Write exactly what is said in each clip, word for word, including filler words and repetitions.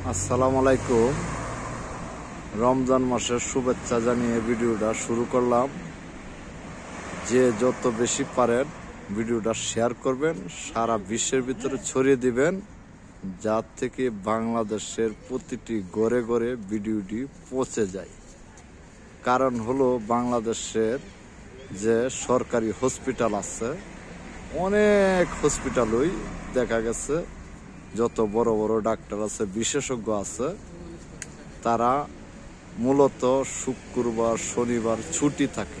আসসালামু আলাইকুম। রমজান মাসের শুভেচ্ছা জানিয়ে ভিডিওটা শুরু করলাম। যে যত বেশি পারেন ভিডিওটা শেয়ার করবেন, সারা বিশ্বের ভিতরে ছড়িয়ে দিবেন, যার থেকে বাংলাদেশের প্রতিটি ঘরে ঘরে ভিডিওটি পৌঁছে যায়। কারণ হলো বাংলাদেশের যে সরকারি হসপিটাল আছে, অনেক হসপিটালই দেখা গেছে যত বড় বড় ডাক্তার আছে, বিশেষজ্ঞ আছে, তারা মূলত শুক্রবার শনিবার ছুটি থাকে।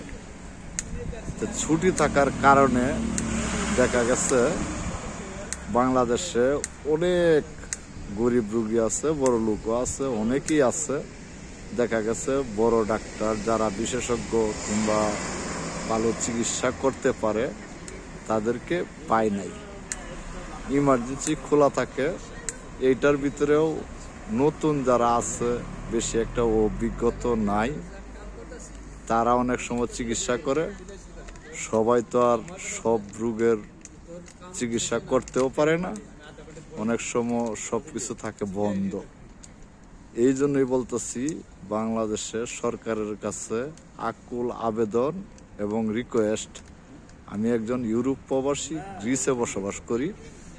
ছুটি থাকার কারণে দেখা গেছে বাংলাদেশে অনেক গরিব রোগী আছে, বড় লোকও আছে, অনেকেই আছে। দেখা গেছে বড় ডাক্তার যারা বিশেষজ্ঞ কিংবা ভালো চিকিৎসা করতে পারে তাদেরকে পায় নাই। ইমার্জেন্সি খোলা থাকে। এইটার ভিতরেও নতুন যারা আছে, বেশি একটা অভিজ্ঞতা নাই, তারা অনেক সময় চিকিৎসা করে। সবাই তো আর সব রোগের চিকিৎসা করতেও পারে না, অনেক সময় সব কিছু থাকে বন্ধ। এই জন্যই বলতেছি, বাংলাদেশের সরকারের কাছে আকুল আবেদন এবং রিকোয়েস্ট। আমি একজন ইউরোপ প্রবাসী, গ্রিসে বসবাস করি।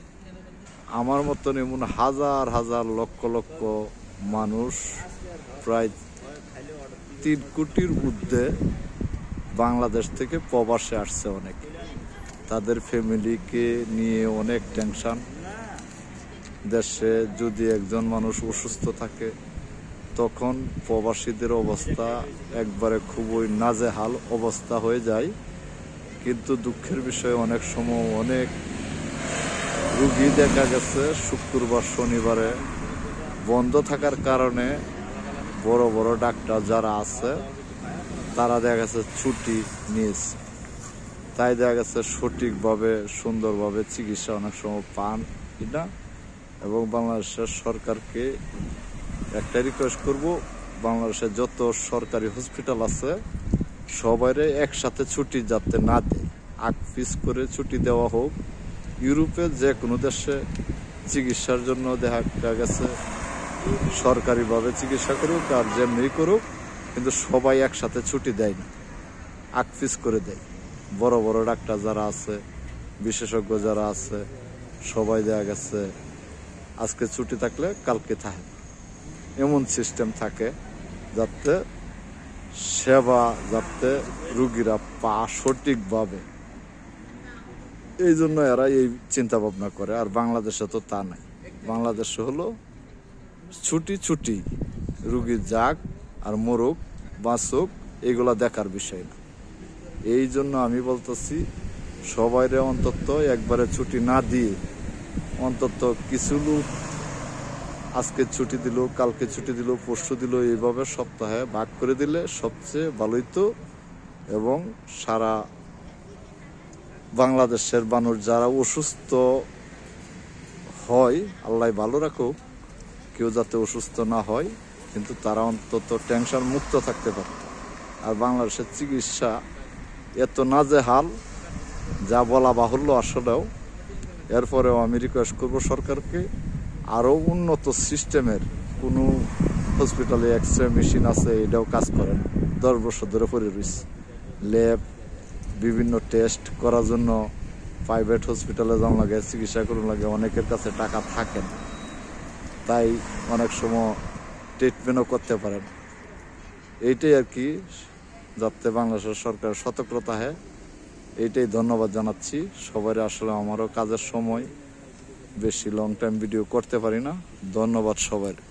আমার মতন এমন হাজার হাজার লক্ষ লক্ষ মানুষ, প্রায় তিন কোটির ঊর্ধ্বে বাংলাদেশ থেকে প্রবাসে আসছে অনেক। তাদের ফ্যামিলিকে নিয়ে অনেক টেনশন। দেশে যদি একজন মানুষ অসুস্থ থাকে তখন প্রবাসীদের অবস্থা একবারে খুবই নাজেহাল অবস্থা হয়ে যায়। কিন্তু দুঃখের বিষয়, অনেক সময় অনেক রুগী দেখা গেছে শুক্রবার শনিবারে বন্ধ থাকার কারণে বড় বড় ডাক্তার যারা আছে তারা দেখা গেছে ছুটি নিয়েছে। তাই দেখা গেছে সঠিকভাবে সুন্দরভাবে চিকিৎসা অনেক সময় পান কিনা। এবং বাংলাদেশের সরকারকে একটা রিকোয়েস্ট করব, বাংলাদেশের যত সরকারি হসপিটাল আছে সবাইরে একসাথে ছুটি যাতে না দেয়, আগ পিস করে ছুটি দেওয়া হোক। ইউরোপের যে কোনো দেশে চিকিৎসার জন্য দেখা গেছে সরকারিভাবে চিকিৎসা করুক আর যেমনি করুক, কিন্তু সবাই একসাথে ছুটি দেয় না, আগ পিস করে দেয়। বড় বড় ডাক্তার যারা আছে, বিশেষজ্ঞ যারা আছে, সবাই দেখা গেছে আজকে ছুটি থাকলে কালকে থাকে, এমন সিস্টেম থাকে যাতে সেবা যাতে রুগীরা পা সঠিকভাবে। এই জন্য এরা এই চিন্তা ভাবনা করে। আর বাংলাদেশে তো তা নাই। বাংলাদেশে হলো ছুটি ছুটি, রুগী যাক আর মরুক বাঁচুক, এগুলা দেখার বিষয় না। এই জন্য আমি বলতেছি, সবাইরে অন্তত একবারে ছুটি না দিয়ে অন্তত কিছু লোক আজকে ছুটি দিল, কালকে ছুটি দিল, পরশু দিল, এইভাবে সপ্তাহে ভাগ করে দিলে সবচেয়ে ভালোই তো। এবং সারা বাংলাদেশের মানুষ যারা অসুস্থ হয়, আল্লাহ ভালো রাখুক, কেউ যাতে অসুস্থ না হয়, কিন্তু তারা অন্তত টেনশন মুক্ত থাকতে পারত। আর বাংলাদেশের চিকিৎসা এত নাজেহাল যা বলা বাহুল্য আসলেও। এরপরেও আমি রিকোয়েস্ট করব সরকারকে, আরও উন্নত সিস্টেমের কোনো হসপিটালে এক্স রে মেশিন আছে, এটাও কাজ করে না, দশ বছর ধরে পড়ে রয়েছে। ল্যাব বিভিন্ন টেস্ট করার জন্য প্রাইভেট হসপিটালে যাওয়া লাগে, চিকিৎসা করুন লাগে, অনেকের কাছে টাকা থাকে না, তাই অনেক সময় ট্রিটমেন্টও করতে পারেন। এইটাই আর কি, যাতে বাংলাদেশের সরকার সতর্কতা হয়, এইটাই ধন্যবাদ জানাচ্ছি সবাই। আসলে আমারও কাজের সময় বেশি লং টাইম ভিডিও করতে পারি না। ধন্যবাদ সবাই।